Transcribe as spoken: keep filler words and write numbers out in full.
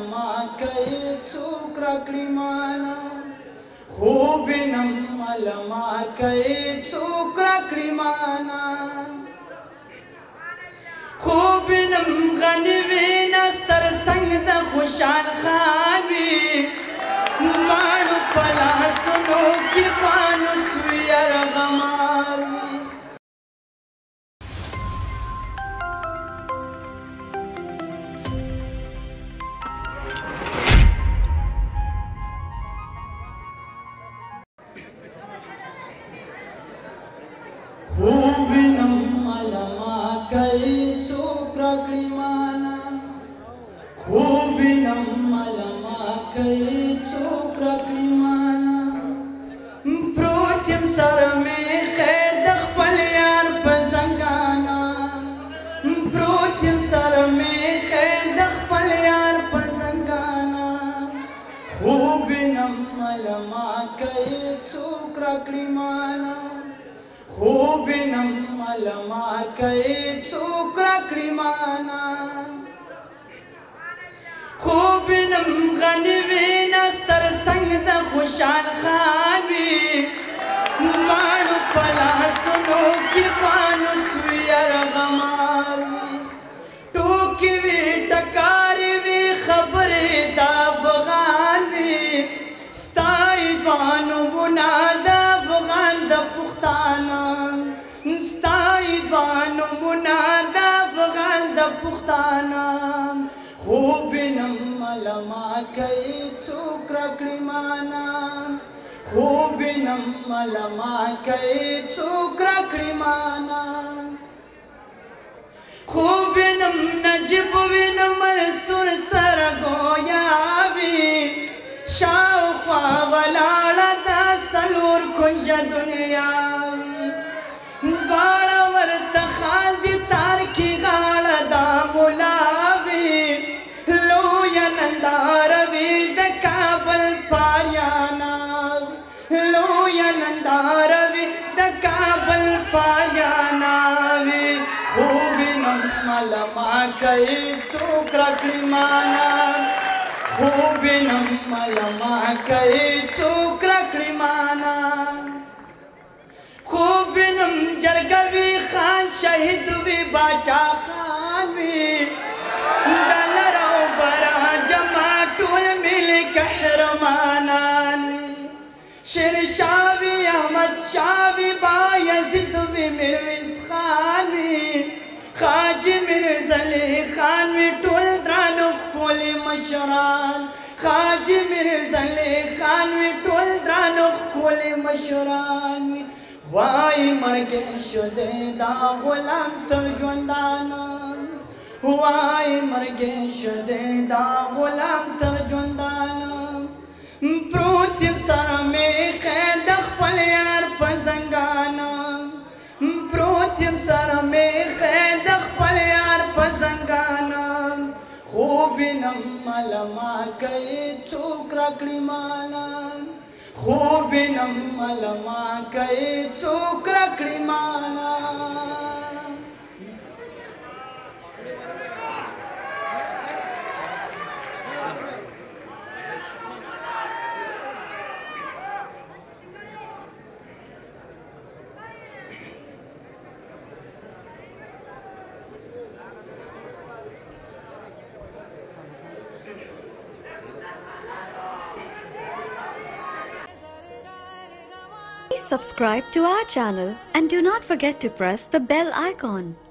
ملما کوي څوک راکړي مانا خوبینم ملما کوي څوک راکړي مانا خوبینم غني وینا ستر څنګ د خوشحال خان وي مانو پلا سنو کی پانو سوی ارغمار وي خوبینم ملما کوي څوک راکړي مانا خوبینم ملما کوي څوک راکړي مانا پروت یم سر مې خیر د خپل یار په زنګانا پروت یم سر مې خیر د خپل یار په زنګانا خوبینم ملما کوي څوک راکړي مانا خوبینم ملما کوي څوک راکړي مانا خوبینم غني وینا ستر څنګ د خوشحال خان وي مانو پلا سنو کی پانو سوی ارغمار وي ټوکې وي ټکارې وي خبرې د افغان وي ستا عیدوانو منا د افغان د پښتانه ستا عیدوانو منا د افغان د پښتانه خوبینم ملما کوي څوک راکړي مانا خوبینم ملما کوي څوک راکړي مانا خوبینم نجیب وینم منصور سره ګویا وي شاوخوا ولاړه دا څلور کنجه دنیا وي غاړه ورته خال دي تار کې غاړه دا ملا وي لویه ننداره وي د کابل پاریانا لویه ننداره وي د کابل پاریانا وي خوبینم ملما کوي څوک راکړي مانا خوبینم ملما کوي څوک راکړي مانا خوبینم جرګه وي خان شهید وي باچا خان وي ډالر او برا جما ټول ملي قهرمانان وي شیرشاه وي احمد شاه وي بایزید وي میرویس خان وي حاجي میرزا علي خان وي ټول درانو ښکلي مشران حاجي میرزا علي خان وي ټول درانو ښکلي مشران وي وای مرګ شو دې دا غلام تر ژوندانه وای مرګ شو دې دا غلام تر ژوندانه پروت یم سره مې خیر د خپل یار په زنګانه پروت یم سره مې خیر د خپل یار په زنګانه خوبینم ملما کوي څوک راکړي مانا خوبینم ملما کوي څوک راکړي مانا Please subscribe to our channel and do not forget to press the bell icon.